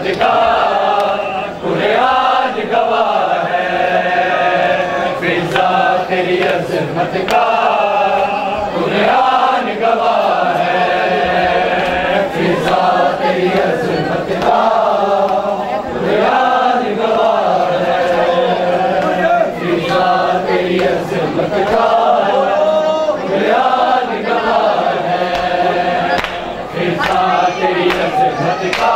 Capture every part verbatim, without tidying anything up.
अज़मत का कुरान गवाह है, फिजा तेरी अज़मत का कुरान गवाह है, फिजा तेरी अज़मत का कुरान गवाह है, फिजा तेरी अज़मत का कुरान गवाह है, फिजा तेरी अज़मत का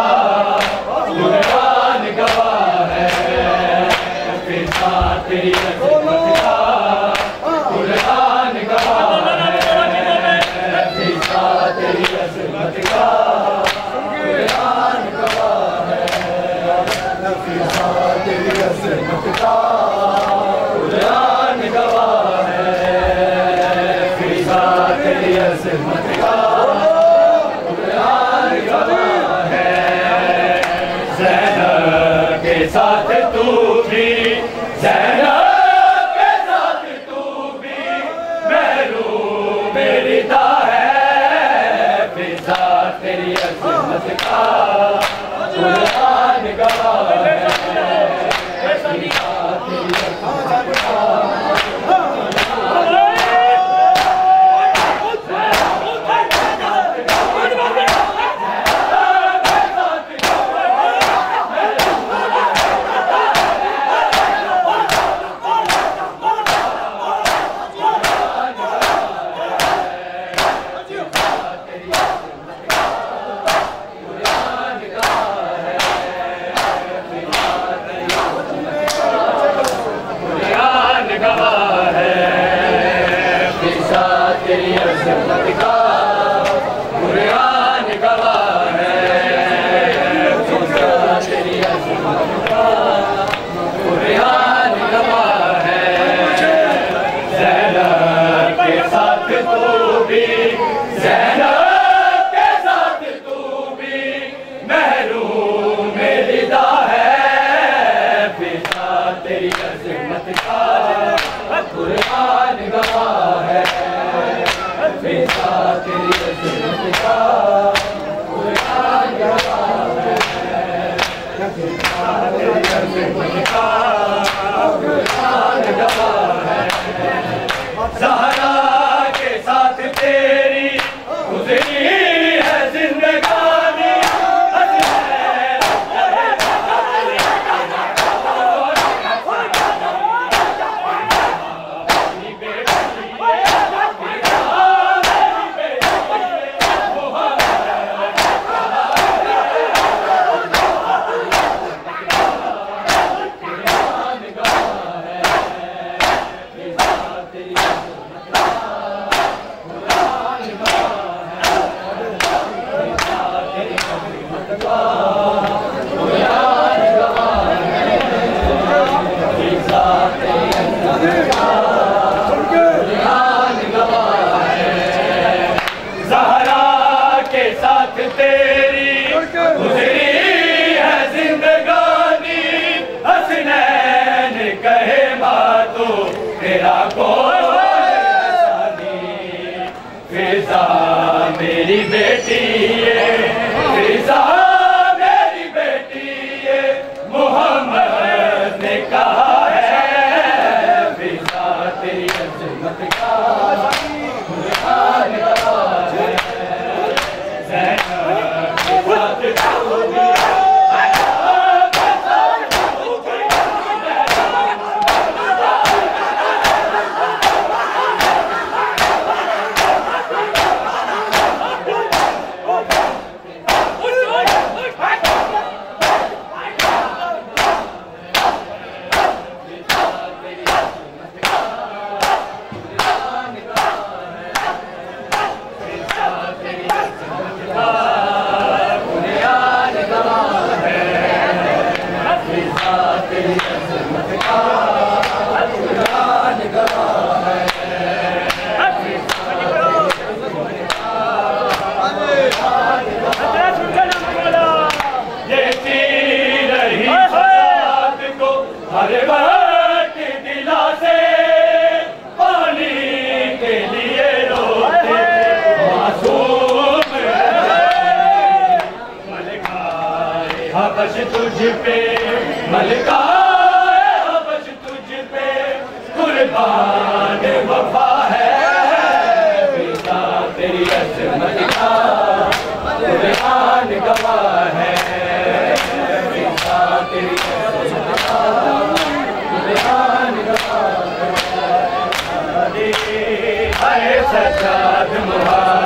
कुरान गवाह है, फिजा तेरी अज़मत का कुरान गवाह है, फिजा तेरी अज़मत का कुरान गवाह है, फिजा तेरी अज़मत का कुरान गवाह है, फिजा तेरी अज़मत का कुरान गवाह है। ज़ैनब के साथ तू भी, ज़ैनब के साथ तू भी महरूम रिदा है, फिजा तेरी अज़मत का कुरान गवाह है, फिजा तेरी अज़मत का तेरी अज़मत का कुरान गवाह है, फिजा तेरी अज़मत का कुरान गवाह है। ज़ैनब के साथ तू भी, ज़ैनब के साथ तू भी महरूम रिदा है, फिजा तेरी अज़मत का कुरान गवाह है, फिजा तेरी अज़मत का कुरान गवाह है, फिजा तेरी अज़मत का कुरान गवाह है। ज़हरा के साथ तेरी गुज़री है जिंदगानी, फिजा मेरी बेटी ये, फिजा मेरी बेटी ये मोहम्मद ने कहा है, फिजा तेरी अज़मत का कुरान गवाह है, ज़ैनब के साथ तू भी काश तुझ पे मलका